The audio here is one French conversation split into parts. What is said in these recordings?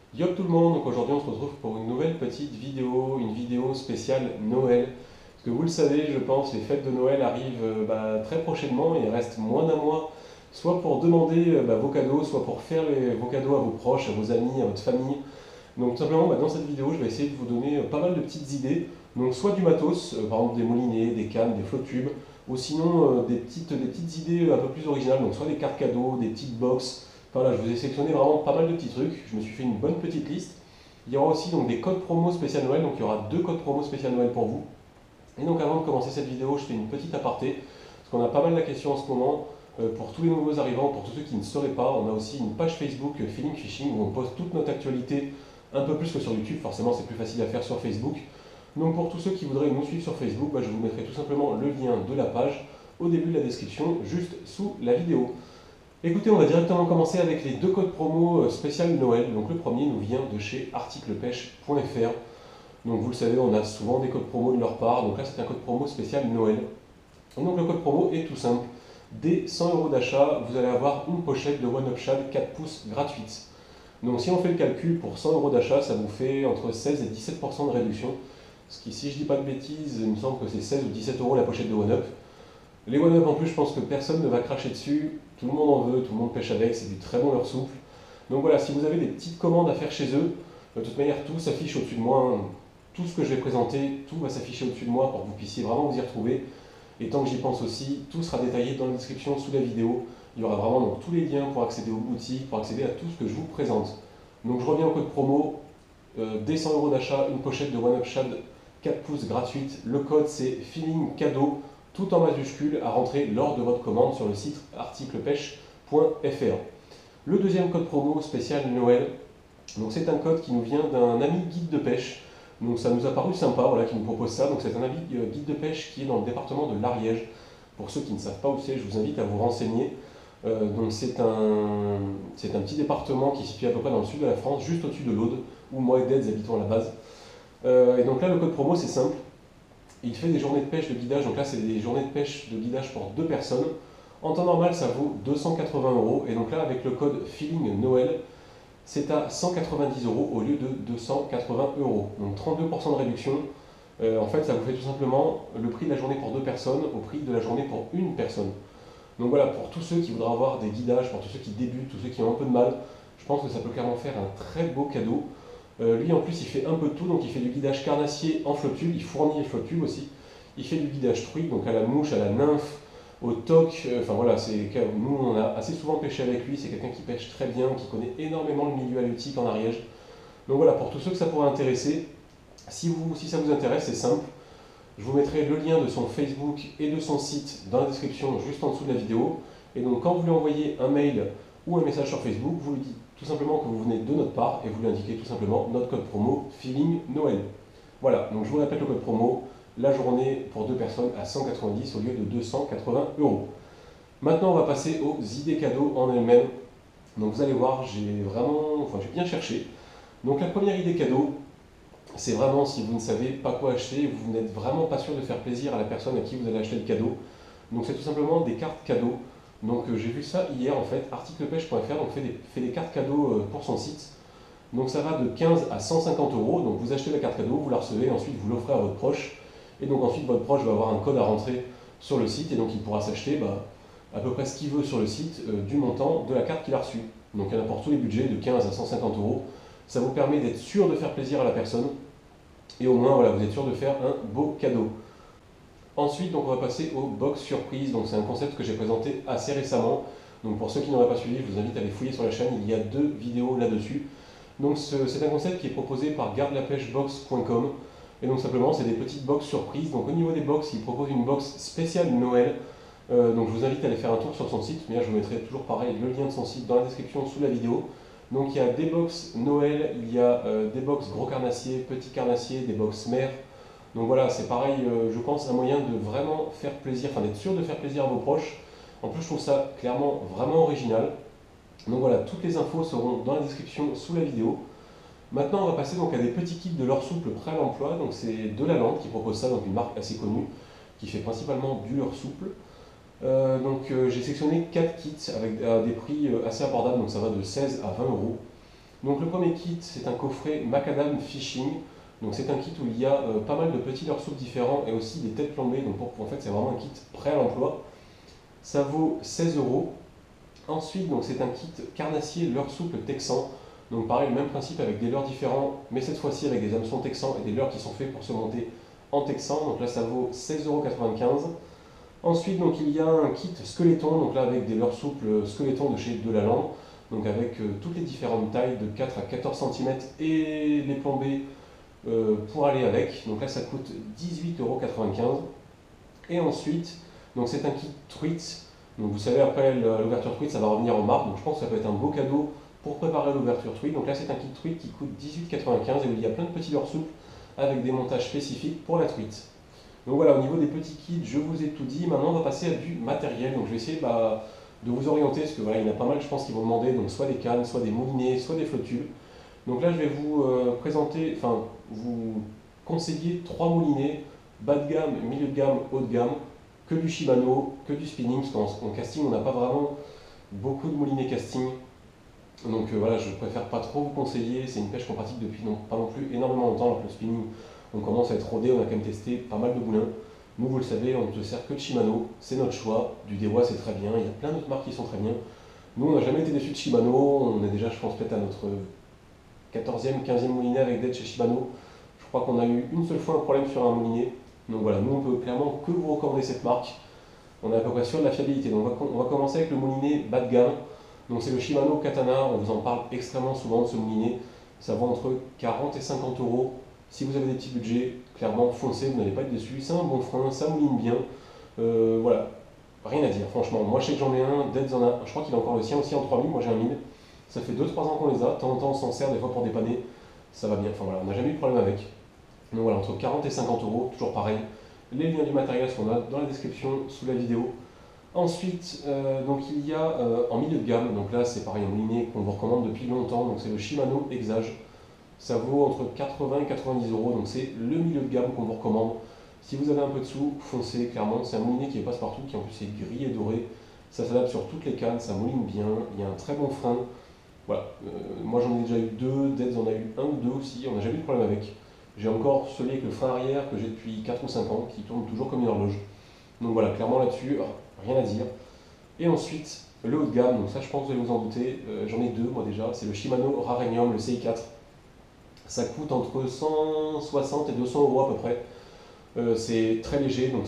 Yo tout le monde, donc aujourd'hui on se retrouve pour une nouvelle petite vidéo, une vidéo spéciale Noël. Parce que vous le savez, je pense, les fêtes de Noël arrivent très prochainement, il reste moins d'un mois, soit pour demander vos cadeaux, soit pour faire vos cadeaux à vos proches, à vos amis, à votre famille. Donc tout simplement, dans cette vidéo, je vais essayer de vous donner pas mal de petites idées. Donc soit du matos, par exemple des moulinets, des cannes, des flottubes, ou sinon des petites idées un peu plus originales, donc soit des cartes cadeaux, des petites box. Enfin là, je vous ai sélectionné vraiment pas mal de petits trucs. Je me suis fait une bonne petite liste. Il y aura aussi donc des codes promo spécial Noël, donc il y aura deux codes promo spécial Noël pour vous. Et donc avant de commencer cette vidéo, je fais une petite aparté, parce qu'on a pas mal de questions en ce moment. Pour tous les nouveaux arrivants, pour tous ceux qui ne sauraient pas, on a aussi une page Facebook Feeling Phishing où on poste toute notre actualité, un peu plus que sur YouTube, forcément c'est plus facile à faire sur Facebook. Donc pour tous ceux qui voudraient nous suivre sur Facebook, je vous mettrai tout simplement le lien de la page au début de la description, juste sous la vidéo. Écoutez, on va directement commencer avec les deux codes promo spécial Noël. Donc le premier nous vient de chez articlepêche.fr. Donc vous le savez, on a souvent des codes promo de leur part. Donc là, c'est un code promo spécial Noël. Donc le code promo est tout simple. Dès 100 euros d'achat, vous allez avoir une pochette de One Up Shad 4 pouces gratuite. Donc si on fait le calcul, pour 100 euros d'achat, ça vous fait entre 16 et 17% de réduction. Ce qui, si je dis pas de bêtises, il me semble que c'est 16 ou 17 euros la pochette de One Up. Les one-up en plus, je pense que personne ne va cracher dessus. Tout le monde en veut, tout le monde pêche avec, c'est du très bon leurre souple. Donc voilà, si vous avez des petites commandes à faire chez eux, de toute manière, tout s'affiche au-dessus de moi, hein. Tout ce que je vais présenter, tout va s'afficher au-dessus de moi pour que vous puissiez vraiment vous y retrouver. Et tant que j'y pense aussi, tout sera détaillé dans la description sous la vidéo. Il y aura vraiment donc tous les liens pour accéder aux boutiques, pour accéder à tout ce que je vous présente. Donc je reviens au code promo. Dès 100 euros d'achat, une pochette de One Up Shad 4 pouces gratuite. Le code c'est Feeling Cadeau, tout en majuscule, à rentrer lors de votre commande sur le site articlepêche.fr. Le deuxième code promo spécial Noël, donc c'est un code qui nous vient d'un ami guide de pêche. Donc ça nous a paru sympa, voilà, qui nous propose ça. Donc c'est un ami guide de pêche qui est dans le département de l'Ariège. Pour ceux qui ne savent pas où c'est, je vous invite à vous renseigner. Donc c'est un petit département qui est situé à peu près dans le sud de la France, juste au-dessus de l'Aude, où moi et Dead habitons à la base. Et donc là, le code promo, c'est simple. Il fait des journées de pêche de guidage. Donc là, c'est des journées de pêche de guidage pour deux personnes. En temps normal, ça vaut 280 euros. Et donc là, avec le code Feeling Noël, c'est à 190 euros au lieu de 280 euros. Donc 32% de réduction. En fait, ça vous fait tout simplement le prix de la journée pour deux personnes au prix de la journée pour une personne. Donc voilà, pour tous ceux qui voudraient avoir des guidages, pour tous ceux qui débutent, tous ceux qui ont un peu de mal, je pense que ça peut clairement faire un très beau cadeau. Lui en plus il fait un peu de tout, donc il fait du guidage carnassier en flottube, il fournit les flottubes aussi. Il fait du guidage truite, donc à la mouche, à la nymphe, au toc, enfin voilà, nous on a assez souvent pêché avec lui, c'est quelqu'un qui pêche très bien, qui connaît énormément le milieu halieutique en Ariège. Donc voilà, pour tous ceux que ça pourrait intéresser, si ça vous intéresse, c'est simple. Je vous mettrai le lien de son Facebook et de son site dans la description juste en dessous de la vidéo. Et donc quand vous lui envoyez un mail ou un message sur Facebook, vous lui dites tout simplement que vous venez de notre part et vous lui indiquez tout simplement notre code promo Feeling Noël. Voilà, donc je vous répète le code promo, la journée pour deux personnes à 190 au lieu de 280 euros. Maintenant on va passer aux idées cadeaux en elles-mêmes. Donc vous allez voir, j'ai bien cherché. Donc la première idée cadeau, c'est vraiment si vous ne savez pas quoi acheter, vous n'êtes vraiment pas sûr de faire plaisir à la personne à qui vous allez acheter le cadeau. Donc c'est tout simplement des cartes cadeaux. Donc j'ai vu ça hier en fait, articlepêche.fr donc fait des cartes cadeaux pour son site. Donc ça va de 15 à 150 euros. Donc vous achetez la carte cadeau, vous la recevez, ensuite vous l'offrez à votre proche. Et donc ensuite votre proche va avoir un code à rentrer sur le site et donc il pourra s'acheter à peu près ce qu'il veut sur le site du montant de la carte qu'il a reçue. Donc il y en a pour tous les budgets de 15 à 150 euros. Ça vous permet d'être sûr de faire plaisir à la personne et au moins voilà, vous êtes sûr de faire un beau cadeau. Ensuite, donc, on va passer aux box surprises. Donc c'est un concept que j'ai présenté assez récemment. Donc pour ceux qui n'auraient pas suivi, je vous invite à aller fouiller sur la chaîne, il y a deux vidéos là-dessus. Donc c'est un concept qui est proposé par gardelapêchebox.com. Et donc simplement, c'est des petites box surprises. Donc au niveau des box, il propose une box spéciale Noël. Donc je vous invite à aller faire un tour sur son site. Mais là, je vous mettrai toujours pareil le lien de son site dans la description sous la vidéo. Donc il y a des box Noël, il y a des box gros carnassiers, petits carnassiers, des box mères. Donc voilà, c'est pareil, je pense, un moyen de vraiment faire plaisir, enfin d'être sûr de faire plaisir à vos proches. En plus, je trouve ça clairement vraiment original. Donc voilà, toutes les infos seront dans la description sous la vidéo. Maintenant, on va passer donc à des petits kits de leurre souple prêt à l'emploi. Donc c'est De La Lande qui propose ça, donc une marque assez connue qui fait principalement du leurre souple. J'ai sélectionné 4 kits avec des prix assez abordables, donc ça va de 16 à 20 euros. Donc le premier kit, c'est un coffret Macadam Fishing. Donc c'est un kit où il y a pas mal de petits leurres souples différents et aussi des têtes plombées. Donc en fait c'est vraiment un kit prêt à l'emploi. Ça vaut 16 euros. Ensuite donc c'est un kit carnassier leurre souple texan. Donc pareil, le même principe avec des leurres différents, mais cette fois-ci avec des hameçons texans et des leurres qui sont faits pour se monter en texan. Donc là ça vaut 16,95 €. Ensuite donc il y a un kit squeletton, donc là avec des leurres souples squeletton de chez Delalande. Donc avec toutes les différentes tailles de 4 à 14 cm et les plombées pour aller avec. Donc là ça coûte 18,95 €. Et ensuite, donc c'est un kit truite. Donc vous savez après l'ouverture truite ça va revenir en marque. Donc je pense que ça peut être un beau cadeau pour préparer l'ouverture truite. Donc là c'est un kit truite qui coûte 18,95 € et où il y a plein de petits leurres souples avec des montages spécifiques pour la truite. Donc voilà, au niveau des petits kits, je vous ai tout dit. Maintenant on va passer à du matériel. Donc je vais essayer de vous orienter, parce que voilà, il y en a pas mal je pense qui vont demander, donc soit des cannes, soit des moulinets, soit des flottubes. Donc là je vais vous présenter, enfin vous conseiller 3 moulinets, bas de gamme, milieu de gamme, haut de gamme, que du Shimano, que du spinning, parce qu'en casting on n'a pas vraiment beaucoup de moulinets casting. Donc voilà, je préfère pas trop vous conseiller, c'est une pêche qu'on pratique depuis pas non plus énormément longtemps, alors que le spinning on commence à être rodé, on a quand même testé pas mal de moulins. Nous, vous le savez, on ne se sert que de Shimano, c'est notre choix. Du Dewa, c'est très bien, il y a plein d'autres marques qui sont très bien. Nous, on n'a jamais été déçus de Shimano, on est déjà, je pense, peut-être à notre 14e, 15e moulinet avec d'aide chez Shimano. Je crois qu'on a eu une seule fois un problème sur un moulinet. Donc voilà, nous, on peut clairement que vous recommander cette marque. On est à peu près sûr de la fiabilité. Donc on va commencer avec le moulinet bas de gamme. Donc c'est le Shimano Katana, on vous en parle extrêmement souvent de ce moulinet. Ça vaut entre 40 et 50 euros. Si vous avez des petits budgets, clairement foncez, vous n'allez pas être déçus. C'est un bon frein, ça mouline bien. Voilà, rien à dire, franchement. Moi je sais que j'en ai un, Deads en a, je crois qu'il a encore le sien aussi en 3000, moi j'ai un 1000. Ça fait 2-3 ans qu'on les a, de temps en temps on s'en sert des fois pour dépanner. Ça va bien, enfin voilà, on n'a jamais eu de problème avec. Donc voilà, entre 40 et 50 euros, toujours pareil. Les liens du matériel sont là dans la description sous la vidéo. Ensuite, donc il y a en milieu de gamme, donc là c'est pareil, un moulinet qu'on vous recommande depuis longtemps, donc c'est le Shimano Exage. Ça vaut entre 80 et 90 euros, donc c'est le milieu de gamme qu'on vous recommande. Si vous avez un peu de sous, foncez, clairement. C'est un moulinet qui est passe-partout, qui en plus est gris et doré. Ça s'adapte sur toutes les cannes, ça mouline bien, il y a un très bon frein. Voilà, moi j'en ai déjà eu deux, Deads en a eu un ou deux aussi, on n'a jamais eu de problème avec. J'ai encore celui avec le frein arrière que j'ai depuis 4 ou 5 ans, qui tourne toujours comme une horloge. Donc voilà, clairement là-dessus, rien à dire. Et ensuite, le haut de gamme, donc ça je pense que vous allez vous en douter, j'en ai deux moi déjà, c'est le Shimano Rarenium, le CI4. Ça coûte entre 160 et 200 euros à peu près. C'est très léger, donc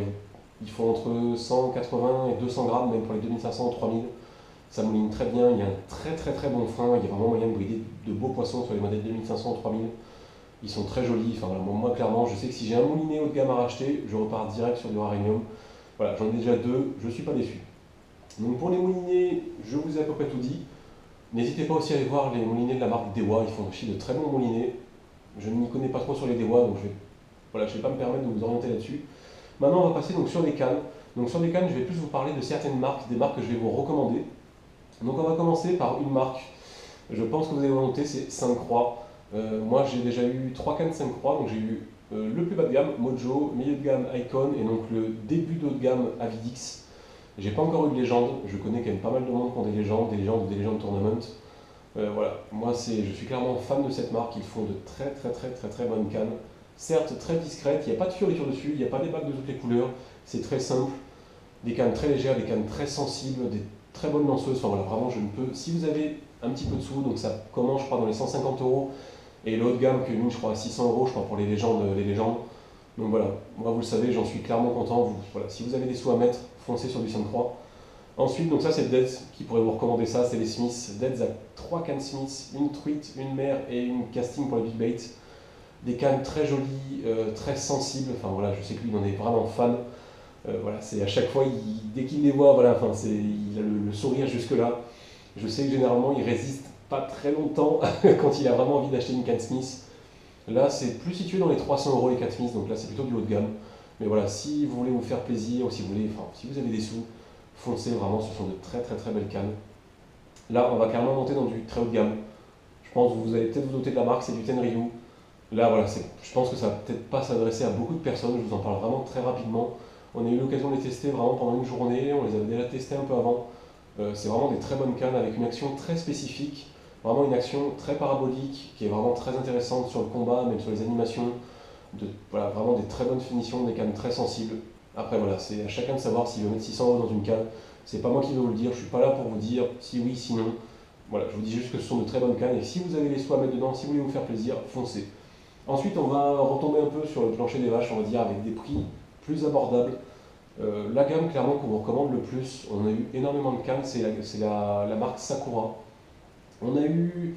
ils font entre 180 et 200 grammes, même pour les 2500 3000. Ça mouline très bien, il y a un très très très bon frein, il y a vraiment moyen de brider de beaux poissons sur les modèles 2500 3000. Ils sont très jolis, enfin, voilà, moi clairement, je sais que si j'ai un moulinet haut de gamme à racheter, je repars direct sur du Rarenium. Voilà, j'en ai déjà deux, je ne suis pas déçu. Donc pour les moulinets, je vous ai à peu près tout dit. N'hésitez pas aussi à aller voir les moulinets de la marque Dewa, ils font aussi de très bons moulinets. Je ne m'y connais pas trop sur les Dewa, donc je ne vais pas me permettre de vous orienter là-dessus. Maintenant, on va passer donc sur les cannes. Donc sur les cannes, je vais plus vous parler de certaines marques, des marques que je vais vous recommander. Donc on va commencer par une marque, je pense que vous allez noter, c'est Sainte-Croix. Moi j'ai déjà eu 3 cannes Sainte-Croix, donc j'ai eu le plus bas de gamme, Mojo, milieu de gamme Icon et donc le début de haut de gamme Avidix. J'ai pas encore eu de légende, je connais quand même pas mal de monde qui ont des légendes ou des légendes tournament. Voilà, moi je suis clairement fan de cette marque, ils font de très très très très très bonnes cannes. Certes très discrètes, il n'y a pas de fioriture dessus, il n'y a pas des bagues de toutes les couleurs, c'est très simple. Des cannes très légères, des cannes très sensibles, des très bonnes lanceuses, enfin voilà, vraiment je ne peux. Si vous avez un petit peu de sous, donc ça commence je crois dans les 150 euros, et le haut de gamme que mine je crois à 600 euros, je crois pour les légendes, les légendes. Donc voilà, moi vous le savez, j'en suis clairement content. Voilà, si vous avez des sous à mettre, foncez sur du Sainte-Croix. Ensuite, donc ça c'est Deads qui pourrait vous recommander ça, c'est les Smiths. Deads a 3 cannes Smiths, une truite, une mer et une casting pour les big baits. Des cannes très jolies, très sensibles, enfin voilà, je sais que lui il en est vraiment fan. Voilà, c'est à chaque fois, dès qu'il les voit, voilà, enfin, il a le sourire jusque-là. Je sais que généralement il résiste pas très longtemps quand il a vraiment envie d'acheter une canne Smith. Là c'est plus situé dans les 300 euros les cannes Smith, donc là c'est plutôt du haut de gamme. Mais voilà, si vous voulez vous faire plaisir ou si vous voulez, enfin, si vous avez des sous, foncez vraiment, ce sont de très très très belles cannes. Là, on va carrément monter dans du très haut de gamme. Je pense que vous allez peut-être vous noter de la marque, c'est du Tenryu. Là, voilà, je pense que ça va peut-être pas s'adresser à beaucoup de personnes, je vous en parle vraiment très rapidement. On a eu l'occasion de les tester vraiment pendant une journée, on les avait déjà testés un peu avant. C'est vraiment des très bonnes cannes avec une action très spécifique. Vraiment une action très parabolique, qui est vraiment très intéressante sur le combat, même sur les animations. Voilà, vraiment des très bonnes finitions, des cannes très sensibles. Après voilà, c'est à chacun de savoir s'il veut mettre 600 € dans une canne. C'est pas moi qui vais vous le dire, je suis pas là pour vous dire si oui, si non. Voilà, je vous dis juste que ce sont de très bonnes cannes et si vous avez les sous à mettre dedans, si vous voulez vous faire plaisir, foncez. Ensuite, on va retomber un peu sur le plancher des vaches, on va dire avec des prix plus abordables. La gamme clairement qu'on vous recommande le plus, on a eu énormément de cannes, c'est la marque Sakura. On a eu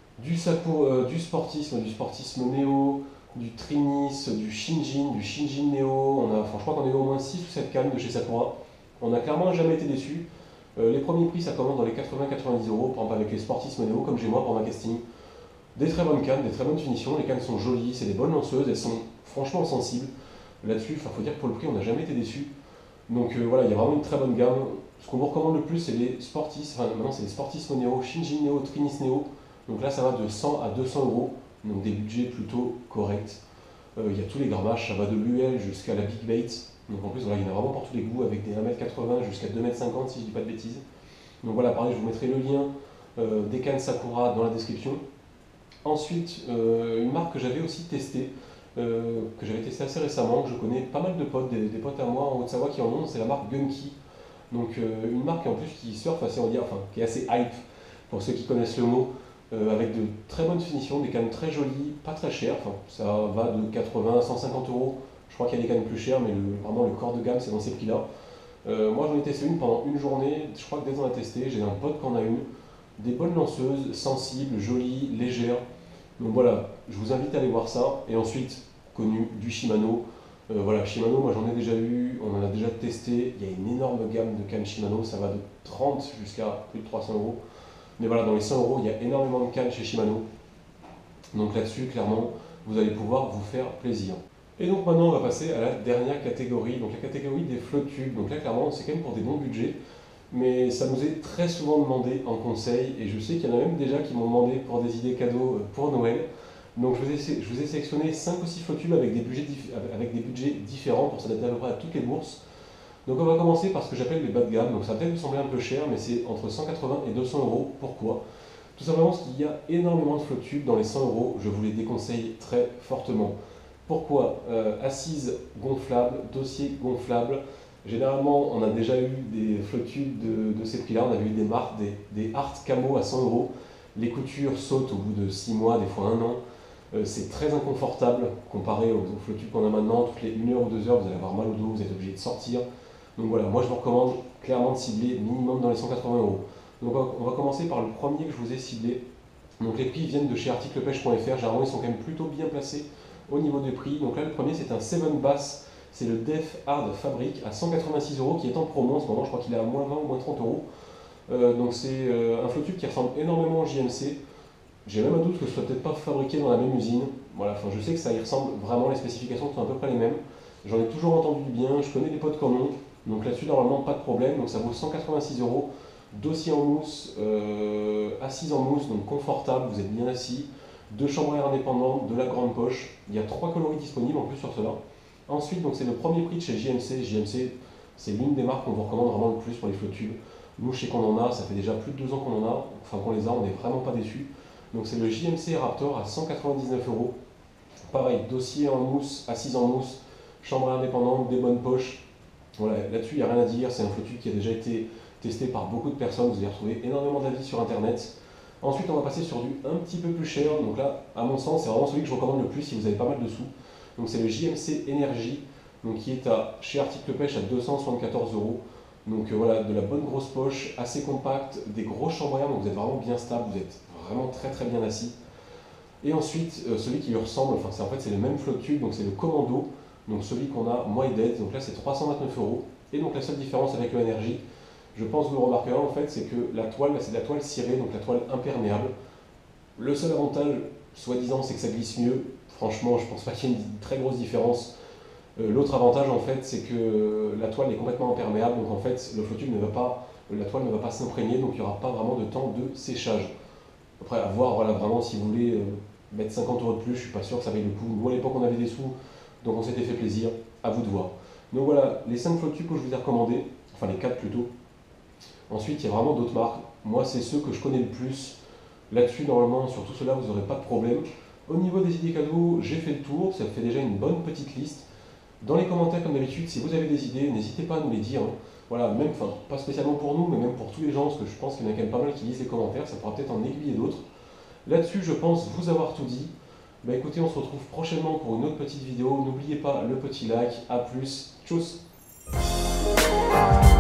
du sportisme Neo, du Trinis, du Shinjin Neo. Enfin, je crois qu'on a eu au moins 6 ou 7 cannes de chez Sakura. On n'a clairement jamais été déçus. Les premiers prix, ça commence dans les 80-90 €, par exemple avec les sportisme Neo, comme j'ai moi pour ma casting. Des très bonnes cannes, des très bonnes finitions. Les cannes sont jolies, c'est des bonnes lanceuses, elles sont franchement sensibles. Là-dessus, il faut dire que pour le prix, on n'a jamais été déçus. Donc voilà, il y a vraiment une très bonne gamme. Ce qu'on vous recommande le plus, c'est les sportismes, enfin maintenant c'est les sportisme Neo, Shinjin Neo, Trinis Neo. Donc là, ça va de 100 à 200 €, donc des budgets plutôt corrects. Il y a tous les grammages, ça va de l'UL jusqu'à la Big Bait. Donc en plus, voilà, il y en a vraiment pour tous les goûts, avec des 1,80 m jusqu'à 2,50 m si je dis pas de bêtises. Donc voilà, pareil, je vous mettrai le lien des cannes Sakura dans la description. Ensuite, une marque que j'avais aussi testée, que j'avais testé assez récemment, que je connais pas mal de potes, des potes à moi en Haute-Savoie qui en ont, c'est la marque Gunki. Donc une marque en plus qui surfe assez, on va dire, enfin qui est assez hype pour ceux qui connaissent le mot, avec de très bonnes finitions, des cannes très jolies, pas très chères, enfin, ça va de 80 à 150 €. Je crois qu'il y a des cannes plus chères, mais vraiment le corps de gamme c'est dans ces prix-là. Moi j'en ai testé une pendant une journée, je crois que dès qu'on a testé, j'ai un pote qui en a une, des bonnes lanceuses, sensibles, jolies, légères. Donc voilà, je vous invite à aller voir ça. Et ensuite, connu du Shimano. Voilà, Shimano, moi j'en ai déjà eu, on en a déjà testé. Il y a une énorme gamme de cannes Shimano, ça va de 30 jusqu'à plus de 300 €. Mais voilà, dans les 100 €, il y a énormément de cannes chez Shimano. Donc là-dessus, clairement, vous allez pouvoir vous faire plaisir. Et donc maintenant, on va passer à la dernière catégorie, donc la catégorie des flotte tubes. Donc là, clairement, c'est quand même pour des bons budgets. Mais ça nous est très souvent demandé en conseil, et je sais qu'il y en a même déjà qui m'ont demandé pour des idées cadeaux pour Noël. Donc je vous ai sélectionné 5 ou 6 flotte tubes avec avec des budgets différents pour s'adapter à peu près à toutes les bourses. Donc on va commencer par ce que j'appelle les bas de gamme. Donc ça va peut-être vous sembler un peu cher, mais c'est entre 180 et 200 €. Pourquoi? Tout simplement parce qu'il y a énormément de flotte tubes dans les 100 €. Je vous les déconseille très fortement. Pourquoi? Assises gonflables, dossier gonflable. Généralement, on a déjà eu des flotte tubes de ces prix-là. On avait eu des marques, des Art Camo à 100 €. Les coutures sautent au bout de 6 mois, des fois 1 an. C'est très inconfortable comparé aux flotte tubes qu'on a maintenant. Toutes les 1 heure ou 2 heures, vous allez avoir mal au dos, vous êtes obligé de sortir. Donc voilà, moi je vous recommande clairement de cibler minimum dans les 180 €. Donc on va commencer par le premier que je vous ai ciblé. Donc les prix viennent de chez articlepêche.fr. Généralement, ils sont quand même plutôt bien placés au niveau des prix. Donc là, le premier, c'est un 7 Bass. C'est le Def Hard Fabric à 186 € qui est en promo en ce moment. Je crois qu'il est à moins 20 ou moins 30 €. Donc c'est un flotte tube qui ressemble énormément au JMC. J'ai même un doute que ce soit peut-être pas fabriqué dans la même usine. Voilà, enfin, je sais que ça y ressemble vraiment, les spécifications sont à peu près les mêmes. J'en ai toujours entendu du bien, je connais des potes qui en ont. Donc là-dessus, normalement, pas de problème. Donc ça vaut 186 €. Dossier en mousse, assise en mousse, donc confortable, vous êtes bien assis. 2 chambres à air indépendantes, de la grande poche. Il y a 3 coloris disponibles en plus sur cela. Ensuite, donc c'est le premier prix de chez JMC. JMC, c'est l'une des marques qu'on vous recommande vraiment le plus pour les flotte tubes. Nous, je sais qu'on en a, ça fait déjà plus de 2 ans qu'on en a, enfin qu'on les a, on n'est vraiment pas déçus. Donc c'est le JMC Raptor à 199 €. Pareil, dossier en mousse, assise en mousse, chambre indépendante, des bonnes poches. Voilà, là-dessus, il n'y a rien à dire, c'est un flotte tube qui a déjà été testé par beaucoup de personnes, vous allez retrouver énormément d'avis sur internet. Ensuite, on va passer sur du un petit peu plus cher. Donc là, à mon sens, c'est vraiment celui que je recommande le plus si vous avez pas mal de sous. Donc c'est le JMC Energy, donc qui est chez Article Pêche à 274 €. Donc voilà, de la bonne grosse poche, assez compacte, des grosses chambres à air, donc vous êtes vraiment bien stable, vous êtes vraiment très très bien assis. Et ensuite, celui qui lui ressemble, enfin en fait c'est le même flotte tube, donc c'est le Commando, donc celui qu'on a moi et Dead, donc là c'est 329 €. Et donc la seule différence avec le Energy, je pense que vous le remarquerez en fait, c'est que la toile, c'est de la toile cirée, donc la toile imperméable. Le seul avantage, soi-disant, c'est que ça glisse mieux. Franchement, je pense pas qu'il y ait une très grosse différence. L'autre avantage en fait, c'est que la toile est complètement imperméable, donc en fait le flotte tube la toile ne va pas s'imprégner, donc il n'y aura pas vraiment de temps de séchage. Après, à voir, voilà, vraiment, si vous voulez mettre 50 € de plus, je suis pas sûr que ça vaille le coup. Nous, à l'époque, on avait des sous, donc on s'était fait plaisir, à vous de voir. Donc voilà, les 5 flotte tubes que je vous ai recommandés, enfin les 4 plutôt. Ensuite, il y a vraiment d'autres marques. Moi, c'est ceux que je connais le plus. Là-dessus, normalement, sur tout cela, vous n'aurez pas de problème. Au niveau des idées cadeaux, j'ai fait le tour, ça fait déjà une bonne petite liste. Dans les commentaires, comme d'habitude, si vous avez des idées, n'hésitez pas à nous les dire, hein. Voilà, même, enfin, pas spécialement pour nous, mais même pour tous les gens, parce que je pense qu'il y en a quand même pas mal qui lisent les commentaires, ça pourra peut-être en aiguiller d'autres. Là-dessus, je pense vous avoir tout dit. Bah écoutez, on se retrouve prochainement pour une autre petite vidéo. N'oubliez pas le petit like. A plus, tchuss!